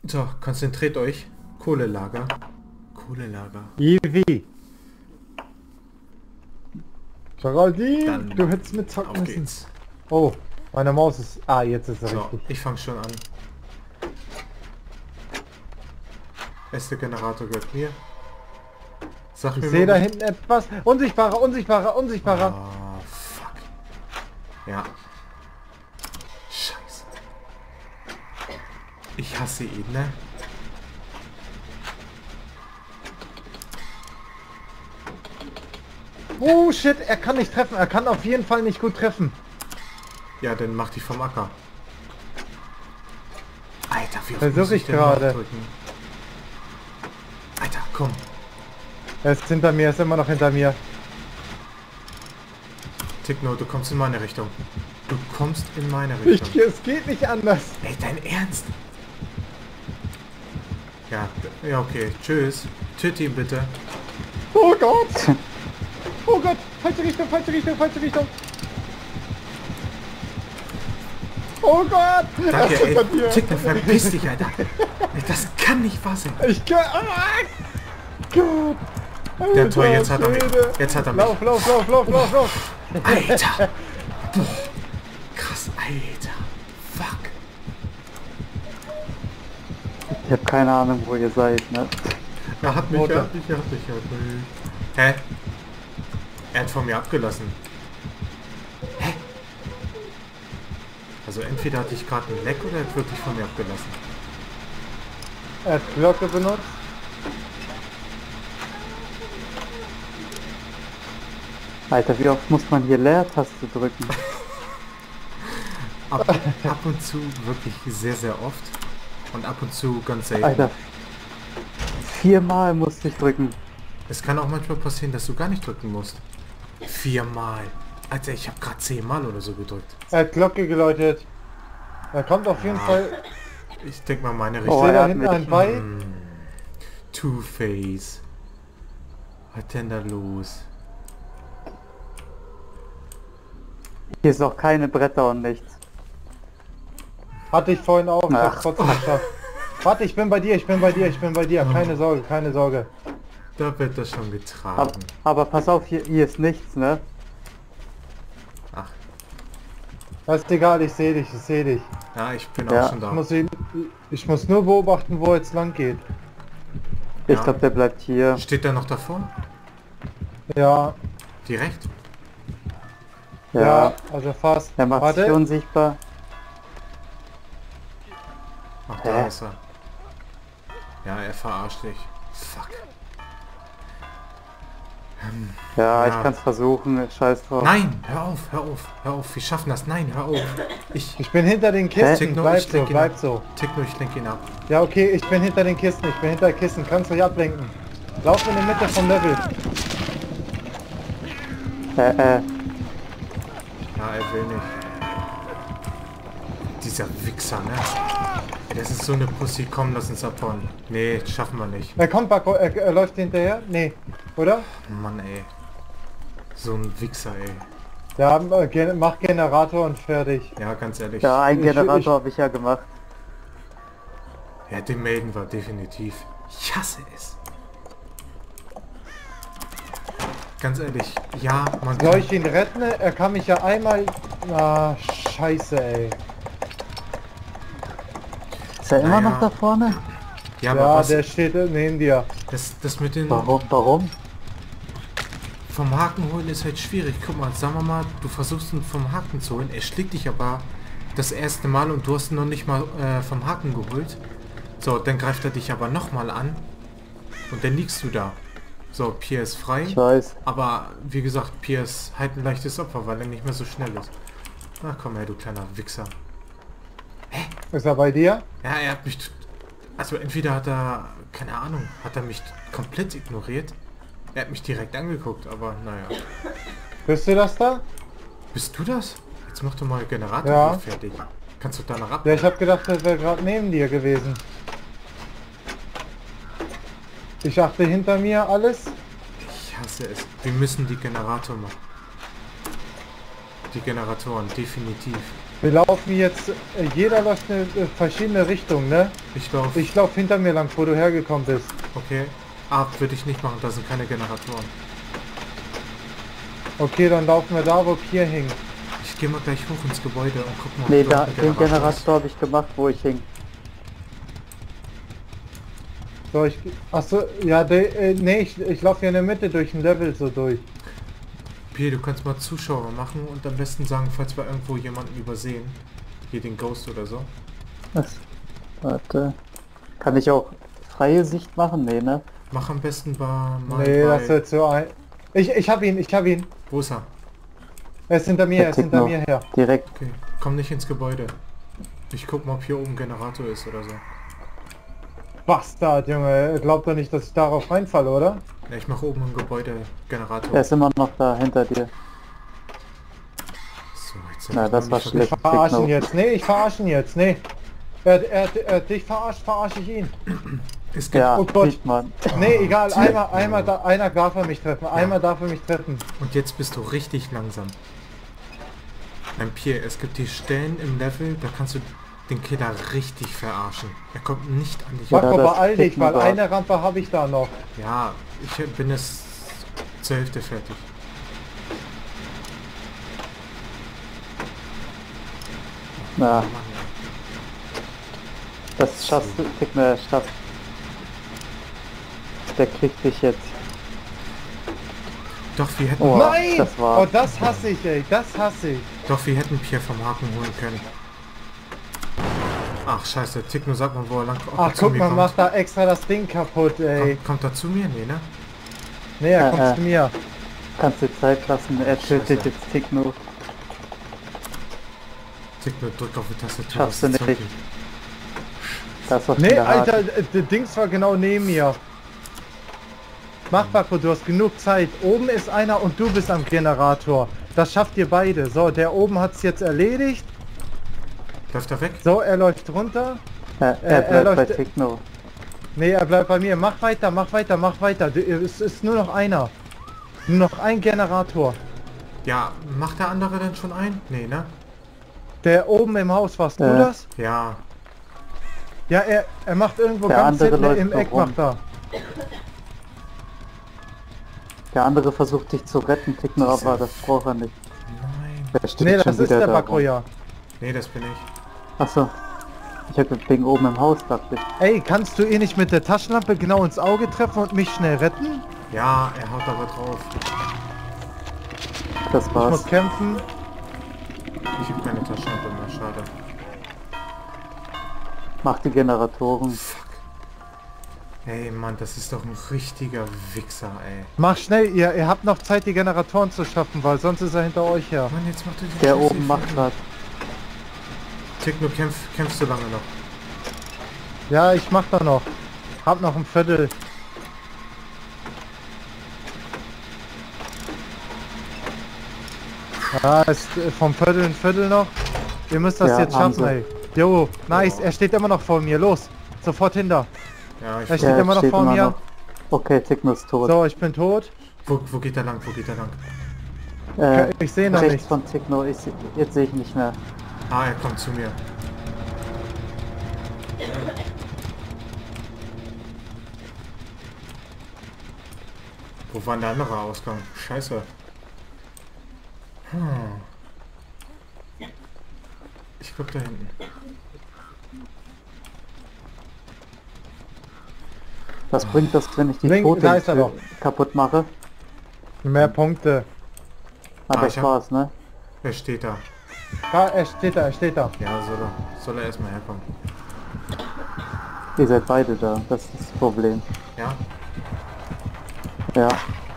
So, konzentriert euch. Kohlelager. Kohlelager. Easy. Geraldine, Dann du hättest mitzocken Auf müssen. geht's. Oh, meine Maus ist... Ah, jetzt ist er So, richtig. ich fange schon an. Erster Generator gehört mir. Sag Ich mir sehe mal, da hinten etwas. Unsichtbarer, unsichtbarer, unsichtbarer. Ah, fuck. Ja. Scheiße. Ich hasse ihn, ne? Oh shit, er kann nicht treffen. Er kann auf jeden Fall nicht gut treffen. Ja, dann mach die vom Acker. Alter, wie oft Versuch muss ich denn gerade. nachdrücken? Alter, komm. Er ist hinter mir, er ist immer noch hinter mir. Tickno, du kommst in meine Richtung. Du kommst in meine Richtung. Es geht nicht anders. Ey, dein Ernst? Ja, ja, okay. Tschüss. Töte ihn bitte. Oh Gott. Oh Gott, falsche Richtung, falsche Richtung, falsche Richtung. Oh Gott. Danke, Er ist hinter ey. dir. Tickno, verpiss dich, Alter. Ey, das kann nicht wahr sein. Ich kann... Oh Gott. Der Tor, jetzt Alter hat er mich. Schwede. Jetzt hat er mich. Lauf, lauf, lauf, lauf, lauf, lauf. Alter. Boah. Krass, Alter. Fuck. Ich habe keine Ahnung, wo ihr seid, ne? Er hat mich, Motor. er hat mich, er hat mich, er hat mich. Hä? Er hat von mir abgelassen. Hä? Also entweder hatte ich gerade einen Leck oder er hat wirklich von mir abgelassen. Er hat Glocke benutzt. Alter, wie oft muss man hier Leertaste drücken? Ab und zu wirklich sehr, sehr oft. Und ab und zu ganz selten. Alter, 4-mal musste ich drücken. Es kann auch manchmal passieren, dass du gar nicht drücken musst. 4-mal. Alter, ich habe gerade 10-mal oder so gedrückt. Er hat Glocke geläutet. Er kommt auf jeden Fall... Ich denke mal meine Ich Richtung. Oh, sehe er da hat hinten mich. ein Bein. Two-Face. Was denn da los? Hier ist auch keine Bretter und nichts. Hatte ich vorhin auch. Ich Ach. hab's trotzdem geschafft. Warte, ich bin bei dir, ich bin bei dir, ich bin bei dir. Keine Sorge, keine Sorge. Da wird das schon Aber, getragen. aber pass auf, hier ist nichts, ne? Ach, Das ist egal, ich sehe dich, ich sehe dich. ja, ich bin Ja. auch schon da. Ich muss nur beobachten, wo jetzt lang geht. Ich Ja. glaube, der bleibt hier. Steht der noch davor? Ja, Direkt? ja, also fast. Er macht sich Warte, unsichtbar. Ach, da Hä? ist er. Ja, er verarscht dich. Fuck. Ja, Ja. ich kann es versuchen, scheiß drauf. Nein, hör auf, hör auf, hör auf. Wir schaffen das. Nein, hör auf. ich bin hinter den Kisten. Tickno, Bleib ich so, lenk ihn bleib ab. so. Tickno, ich lenk ihn ab. Ja, okay, ich bin hinter den Kisten, ich bin hinter den Kisten. Kannst dich ablenken. Lauf in die Mitte vom Level. Ja, er will nicht. Dieser Wichser, ne? Ey, das ist so eine Pussy. Komm, lass uns abhauen. Nee, schaffen wir nicht. Er kommt, Backo, er läuft hinterher? Nee, oder? Mann, ey. So ein Wichser, ey. Ja, mach Generator und fertig. Ja, ganz ehrlich. Ja, ein Ich- Generator habe ich ja gemacht. Ja, den melden wir definitiv. Ich hasse es. Ganz ehrlich, ja, man Soll kann... ich ihn retten? Er kann mich ja einmal... Ah, scheiße, ey. Ist er immer Naja. noch da vorne? Ja, aber Ja, was... der steht neben dir. Das mit den... Warum? Vom Haken holen ist halt schwierig. Guck mal, sagen wir mal, du versuchst ihn vom Haken zu holen. Er schlägt dich aber das erste Mal und du hast ihn noch nicht mal vom Haken geholt. So, dann greift er dich aber nochmal an. Und dann liegst du da. So, Pierre ist frei. Ich weiß. Aber wie gesagt, Pierre ist halt ein leichtes Opfer, weil er nicht mehr so schnell ist. Ach komm her, du kleiner Wichser. Ist er bei dir? Ja, er hat mich... Also entweder hat er... Keine Ahnung. Hat er mich komplett ignoriert. Er hat mich direkt angeguckt, aber naja. Bist du das da? Bist du das? Jetzt mach doch mal Generator Ja. fertig. Kannst du danach ab? Ja, ich habe gedacht, er wäre gerade neben dir gewesen. Ich achte hinter mir alles. Ich hasse es. Wir müssen die Generator machen. Die Generatoren, definitiv. Wir laufen jetzt, jeder läuft eine verschiedene Richtung, ne? Ich laufe. Ich laufe hinter mir lang, wo du hergekommen bist. Okay. Würde ich nicht machen, da sind keine Generatoren. Okay, dann laufen wir da, wo Pier hing. Ich gehe mal gleich hoch ins Gebäude und guck mal, ob Nee, dort da, ein den ist. Generator habe ich gemacht, wo ich hing. So, achso, ja, nee, ich laufe hier in der Mitte durch ein Level so durch. Pierre, du kannst mal Zuschauer machen und am besten sagen, falls wir irgendwo jemanden übersehen. Hier den Ghost oder so. Was? Warte. Kann ich auch freie Sicht machen? Nee, ne? Mach am besten mal Nee, das wird so ein... Ich hab ihn. Wo ist er? Er ist hinter mir, Der er ist hinter Techno. mir her. Direkt. Okay, komm nicht ins Gebäude. Ich guck mal, ob hier oben ein Generator ist oder so. Bastard, Junge. Glaubt doch nicht, dass ich darauf reinfalle, oder? Ja, ich mache oben im Gebäude Generator. Er ist immer noch da, hinter dir. So, jetzt Na, das war Ich schlecht. verarsche ihn Techno. jetzt. Nee, ich verarsche ihn jetzt. Nee. Dich verarsche ich ihn. Es gibt, Ja, Oh Gott. nicht man. Nee, egal. Einer darf er mich treffen. Einmal darf er mich treffen. Und jetzt bist du richtig langsam. Nein, Pierre, es gibt die Stellen im Level, da kannst du den Killer richtig verarschen. Er kommt nicht an dich. Ja, Marco, das beeil dich, Techno weil da. eine Rampe habe ich da noch. Ja, ich bin es zur Hälfte fertig. Na, Mann, ja. das schaffst du. Techno, schaffst. Der kriegt dich jetzt. Doch, wir hätten, Oh, Nein! das war- Oh, das hasse ich, ey. Das hasse ich. doch, wir hätten Pierre vom Haken holen können. Ach, scheiße. Techno, sag mal, wo er lang ob er Ach, zu guck mir mal, kommt. macht da extra das Ding kaputt, ey. Kommt er zu mir? Nee, ne? Nee, er kommt zu mir. Kannst dir Zeit lassen. Er tötet Scheiße. jetzt Techno. Techno, drück auf die Tastatur. Schaffst du das nicht. Zeug Das war Nee, schon der Alter, Haken. der Dings war genau neben mir. Mach, Paco, du hast genug Zeit. Oben ist einer und du bist am Generator. Das schafft ihr beide. So, der oben hat es jetzt erledigt. Läuft er weg? So, er läuft runter. Er er bleibt bei läuft- Techno. Nee, er bleibt bei mir. Mach weiter, mach weiter, mach weiter. Es ist nur noch einer. Nur noch ein Generator. Ja, macht der andere denn schon ein? Nee, ne? Der oben im Haus, warst du Ja. das? Ja. Ja, er macht irgendwo Der ganz andere hinten läuft im noch Eck, rum. macht er. Der andere versucht dich zu retten, Techno, Diese- aber das braucht er nicht. Nein. Der steht Nee, schon das ist wieder der da Bakro, rum. ja. Nee, das bin ich. Achso. Ich hab wegen oben im Haus, dachte ich. Ey, kannst du ihn nicht mit der Taschenlampe genau ins Auge treffen und mich schnell retten? Ja, er haut aber drauf. Das Ich war's. muss kämpfen. Ich habe keine Taschenlampe mehr, schade. Mach die Generatoren. Ey, Mann, das ist doch ein richtiger Wichser, ey. Mach schnell, ihr habt noch Zeit, die Generatoren zu schaffen, weil sonst ist er hinter euch her. Mann, jetzt macht er die Der Scheiße oben macht fertig. grad. Techno, kämpfst du lange noch? Ja, ich mach da noch. Hab noch ein Viertel. Ja, ist vom Viertel ein Viertel noch. Ihr müsst das Ja, jetzt haben schaffen, sie. ey. Jo, nice, er steht immer noch vor mir. Los, sofort hinter. Ja, ich... Er steht immer noch vor mir. Okay, Techno ist tot. So, ich bin tot. Wo geht er lang? Wo geht er lang? Ich sehe noch rechts nichts. von Techno, jetzt sehe ich nicht mehr. Ah, er kommt zu mir. Wo war denn der andere Ausgang? Scheiße. Hm. Ich guck da hinten. Was bringt das, wenn ich die Link, Tote da ist er doch. kaputt mache? Mehr Punkte. Ah, Ah, das ich hab- war's, ne? Er steht da. Ah, er steht da, er steht da. Ja, soll er erstmal herkommen. Ihr seid beide da, das ist das Problem. Ja? Ja.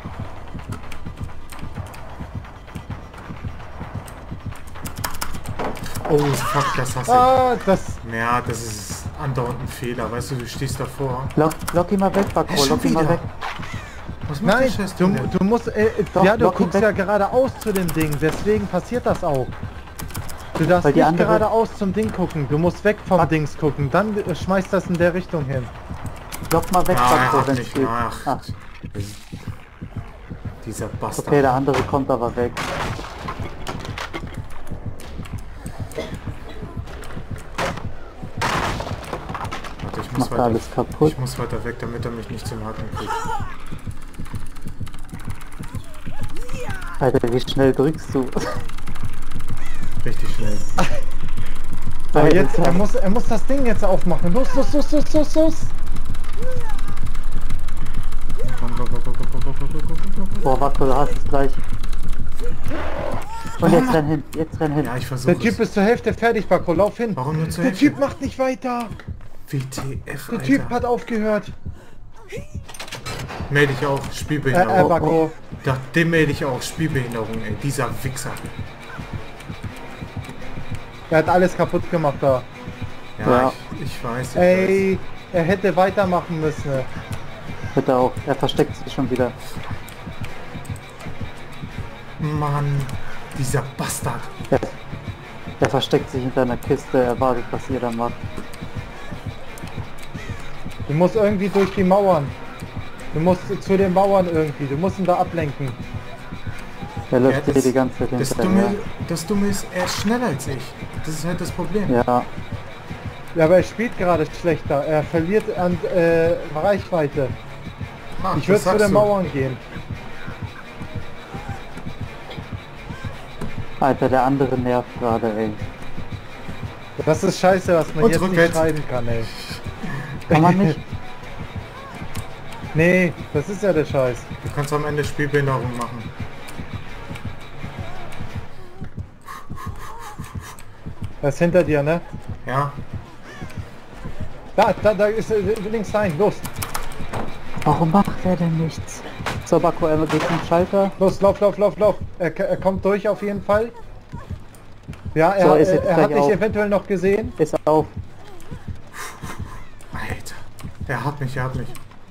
Oh, fuck, das hasse Ah, das... ich. Ja, das ist andauernd ein Fehler. Weißt du, du stehst davor. Lock ihn mal weg, Bakro, Schon lock ihn mal wieder? weg. Was macht Nein, der Scheiß du, denn? du musst... Doch, ja, du lock ihn guckst weg. ja geradeaus zu dem Ding, deswegen passiert das auch. Du darfst Weil die nicht andere- geradeaus zum Ding gucken, du musst weg vom Dings gucken, dann schmeißt das in der Richtung hin. Lock mal weg, Ah, er Bakro, hat wenn's nicht geht. gemacht. Ah, Dieser Bastard. okay, der andere kommt aber weg. Macht er alles kaputt. Ich muss weiter weg, damit er mich nicht zum Haken kriegt. Alter, wie schnell drückst du? Richtig schnell. Aber jetzt, er muss das Ding jetzt aufmachen. Los, los, los, los, los, los. Komm, go, go, go, go, go, go, go, go, go, go. Boah, Wacko, du hast es gleich. Und jetzt renn hin, jetzt renn hin. Ja, ich versuche Der Typ ist zur Hälfte fertig, Bacco, lauf hin. Warum nur zur Der Hälfte? Typ macht nicht weiter. WTF, Der Alter. Typ hat aufgehört. Melde ich auch, Spielbehinderung. Bacco. Dem melde ich auch, Spielbehinderung, ey. Dieser Wichser. Er hat alles kaputt gemacht da. Ja, Ja. ich weiß. Ey, er hätte weitermachen müssen. Bitte auch, er versteckt sich schon wieder. Mann, dieser Bastard. Er versteckt sich hinter einer Kiste, er wartet, was ihr da macht. Du musst irgendwie durch die Mauern. Du musst zu den Mauern irgendwie. Du musst ihn da ablenken. Er läuft Ja, hier die ganze Zeit das hinterher. das Dumme ist, er ist schneller als ich. Das ist halt das Problem. Ja, Ja, aber er spielt gerade schlechter. Er verliert an Reichweite. Ah, Ich würde das zu sagst den du. Mauern gehen. Alter, der andere nervt gerade, ey. Das ist scheiße, dass man Und jetzt rückwärts. nicht schreiben kann, ey. Kann man nicht? Nee, das ist ja der Scheiß. Du kannst am Ende Spielbehinderung machen. Er ist hinter dir, ne? Ja. Da ist links rein. Los, Warum macht er denn nichts? So, Bacco, er geht zum Schalter. los, lauf, lauf, lauf, lauf. Er kommt durch auf jeden Fall. Ja, So, ist jetzt er hat gleich dich auf. eventuell noch gesehen. Ist auf. Alter. Er hat mich, er hat mich.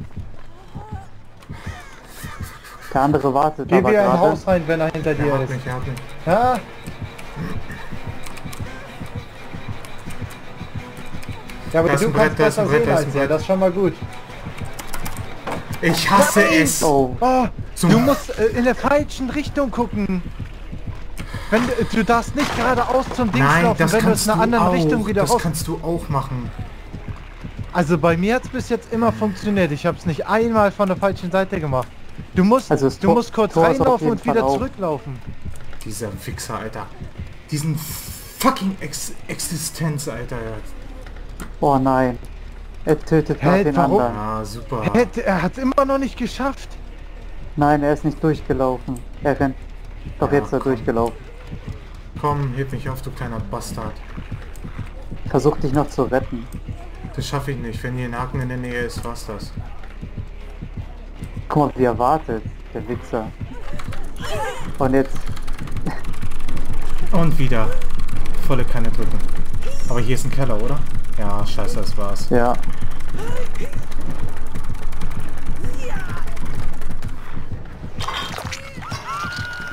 Der andere wartet Geh aber wieder im gerade. Haus rein, wenn er hinter Er dir hat ist. mich, er hat mich. Ja? Ja, aber Da ist du ein Brett, kannst da ist besser ein Brett, sehen da ist ein als er, Brett. das ist schon mal gut. Ich hasse es. Oh, Oh, Zum- du musst in der falschen Richtung gucken. Wenn du darfst nicht geradeaus zum Dings Nein, laufen, das wenn du kannst in du einer anderen auch. Richtung wieder Das raus. kannst du auch machen. Also bei mir hat es bis jetzt immer funktioniert. Ich habe es nicht einmal von der falschen Seite gemacht. Du musst, Also das du musst kurz Tor ist auf reinlaufen jeden und wieder Fall auf. zurücklaufen. Dieser Wichser, Alter. Diesen fucking Existenz, Alter. oh nein. Er tötet gerade den warum? anderen. Ja, super. Er hat es immer noch nicht geschafft. Nein, er ist nicht durchgelaufen. Er rennt. Doch Ja, jetzt ist er komm. durchgelaufen. Komm, heb mich auf, du kleiner Bastard. Versuch dich noch zu retten. Das schaffe ich nicht. Wenn hier ein Haken in der Nähe ist, war's das. Guck mal, wie er wartet, der Wichser. Und jetzt, Und wieder. Volle Kanne drücken. Aber hier ist ein Keller, oder? Ja, scheiße, das war's. ja.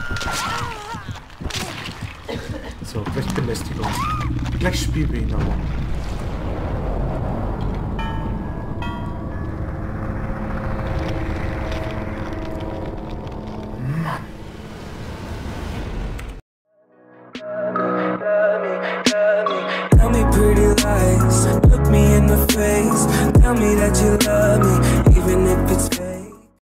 So, gleich Belästigung. Gleich Spielbehinderung.